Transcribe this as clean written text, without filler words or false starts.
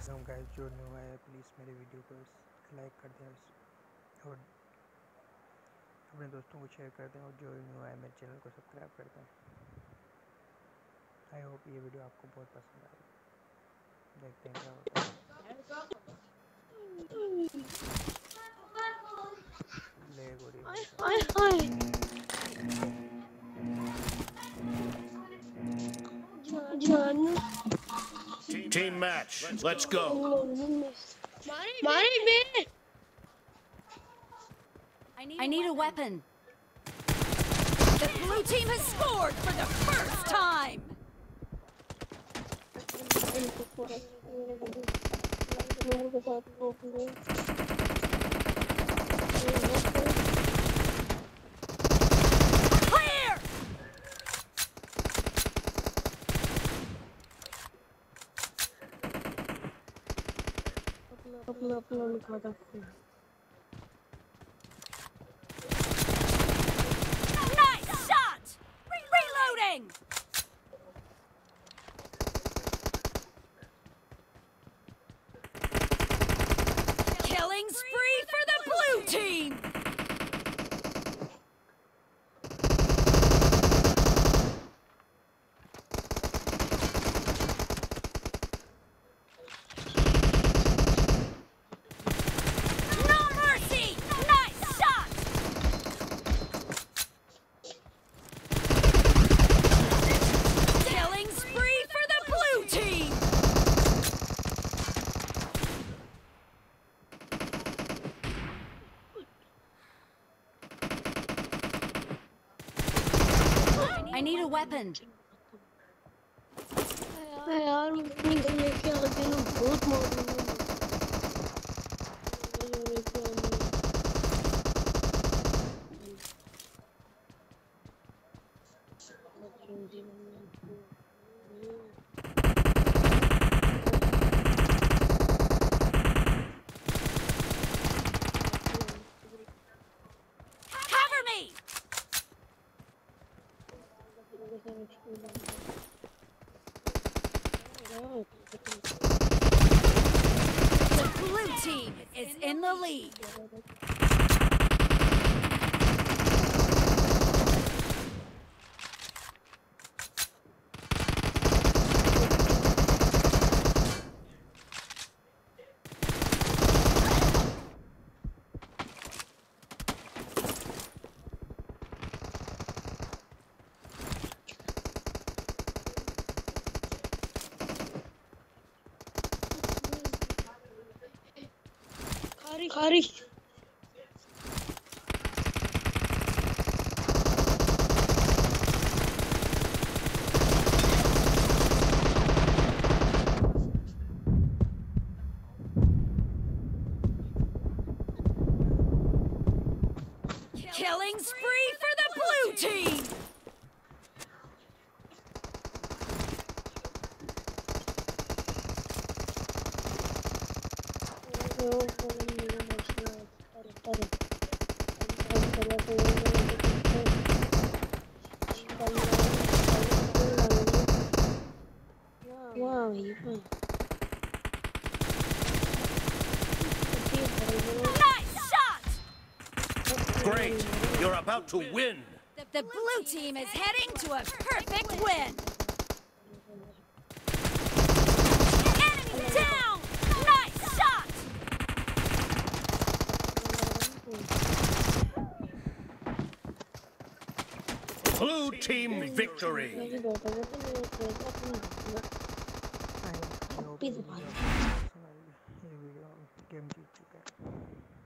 Guys, जो new आया है प्लीज़ मेरे वीडियो को लाइक कर दें और अपने दोस्तों को शेयर कर दें, और जो न्यू आया मेरे चैनल को सब्सक्राइब कर दें। आई होप ये वीडियो आपको बहुत पसंद आए। देखते हैं क्या होता है। ले गोरी Team match. Let's go. I need a weapon. The blue team has scored for the first time. Clear. Nice shot! Reloading! Killing spree for the blue team! No mercy! Nice shot! Killing spree for the blue team! I need a weapon. यार अपनी घर लेके आ गए ना, बहुत मार Cover me! The blue team is in the lead. खारी Killing spree for the blue team. wow, Nice shot! Great. You're about to win. The blue team is heading to a perfect win. Enemy down! Nice shot! Blue team victory. I hope ये video game जीत चुका है।